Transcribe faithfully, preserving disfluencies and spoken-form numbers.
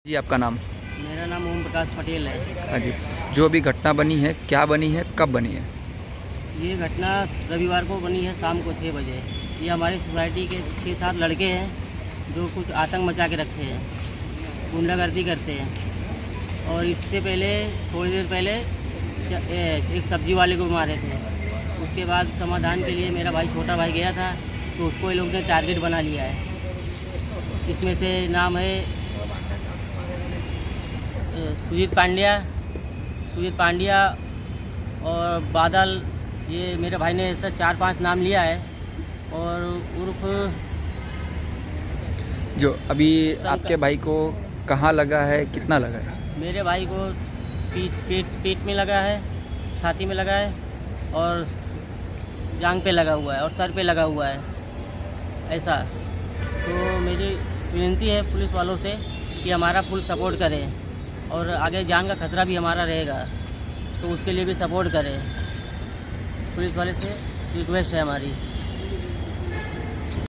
जी, आपका नाम? मेरा नाम ओम प्रकाश पटेल है। हाँ जी, जो अभी घटना बनी है, क्या बनी है, कब बनी है? ये घटना रविवार को बनी है शाम को छः बजे। ये हमारी सोसाइटी के छः सात लड़के हैं जो कुछ आतंक मचा के रखे हैं, गुंडागर्दी करते हैं। और इससे पहले थोड़ी देर पहले एक सब्जी वाले को मारे थे। उसके बाद समाधान के लिए मेरा भाई छोटा भाई गया था तो उसको ये लोग ने टारगेट बना लिया है। इसमें से नाम है सुजीत पांड्या सुजीत पांड्या और बादल। ये मेरे भाई ने ऐसा चार पांच नाम लिया है। और उर्फ जो अभी आपके भाई को कहाँ लगा है, कितना लगा है? मेरे भाई को पीठ पेट पेट में लगा है, छाती में लगा है और जांघ पे लगा हुआ है और सर पे लगा हुआ है ऐसा। तो मेरी विनती है पुलिस वालों से कि हमारा फुल सपोर्ट करें और आगे जान का खतरा भी हमारा रहेगा तो उसके लिए भी सपोर्ट करें। पुलिस वाले से रिक्वेस्ट है हमारी।